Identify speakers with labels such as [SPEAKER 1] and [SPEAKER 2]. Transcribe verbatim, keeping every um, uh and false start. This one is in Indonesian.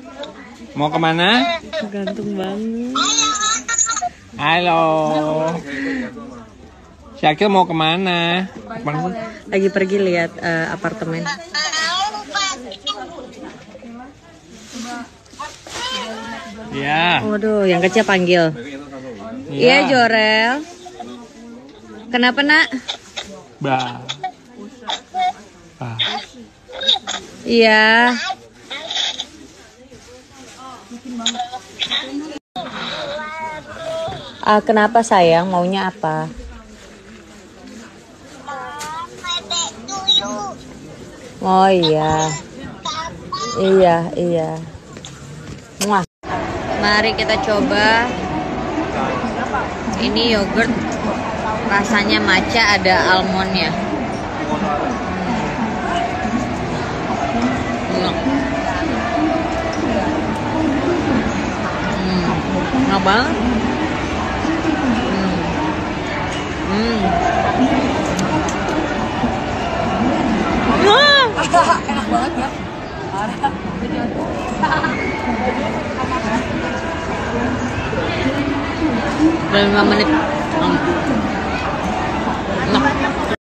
[SPEAKER 1] Mau kemana?
[SPEAKER 2] Gantung banget.
[SPEAKER 1] Halo. Syakil mau kemana?
[SPEAKER 2] Lagi pergi lihat uh, apartemen.
[SPEAKER 1] Iya.
[SPEAKER 2] Waduh, yang kecil panggil. Iya, Jorel. Kenapa, Nak?
[SPEAKER 1] Bah. Bah.
[SPEAKER 2] Iya. Ah, kenapa sayang? Maunya apa? Oh iya. Iya, iya. Muah. Mari kita coba. Ini yogurt rasanya matcha, ada almondnya. Hmm, enak banget. Hmm. Hmm.
[SPEAKER 3] Enak banget ya.
[SPEAKER 2] Udah lima menit. Enak.